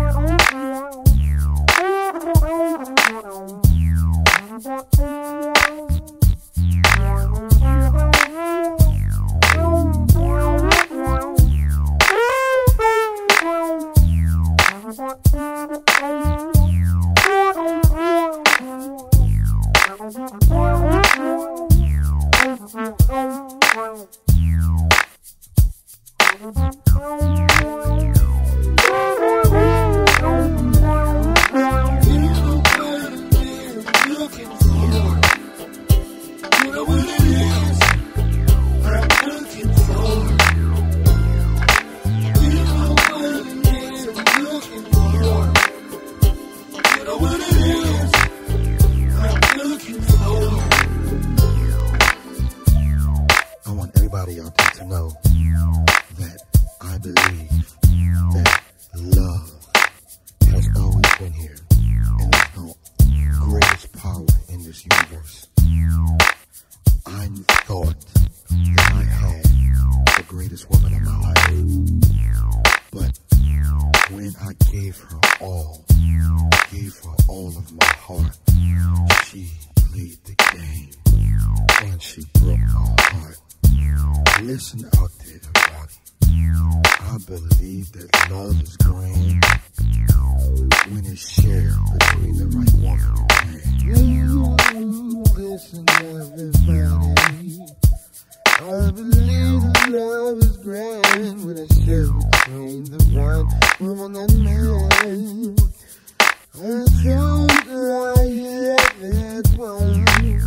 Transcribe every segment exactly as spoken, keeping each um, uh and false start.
To know that I believe that love has always been here, and there's no greatest power in this universe. I thought that I had the greatest woman in my life, but when I gave her all, gave her all of my heart, she played the game, and she broke my heart. Listen out there, everybody. I believe that love is grand when it's shared between the right woman and man. Listen, everybody. I believe that love is grand when it's shared between the right woman and man. I told her I had that one.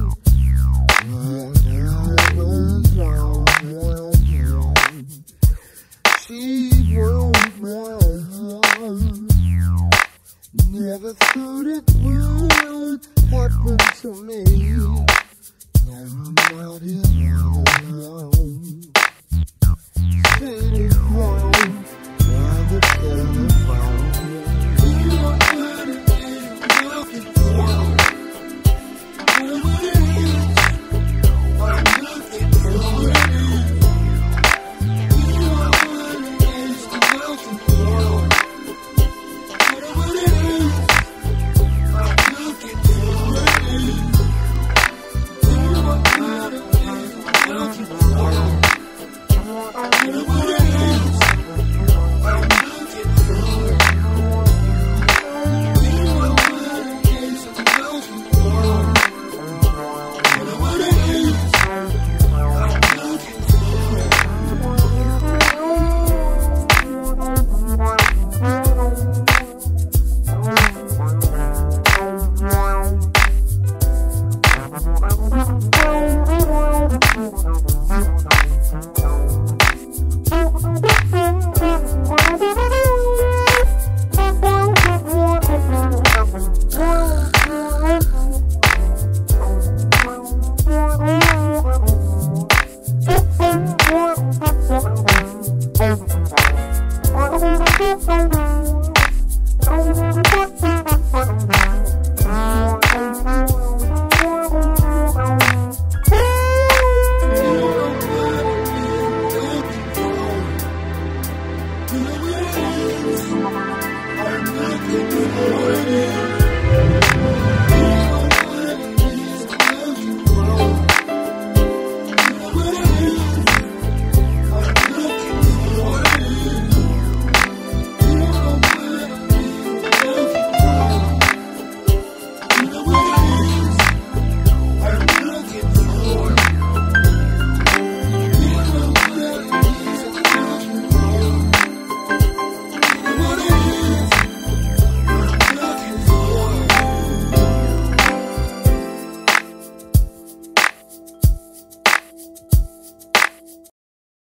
She broke my heart. Never thought it would happen to me. Now I'm out here alone. Sitting home by the telephone. You know what it is I'm looking for. You know what it is I'm looking for. I'm looking for it.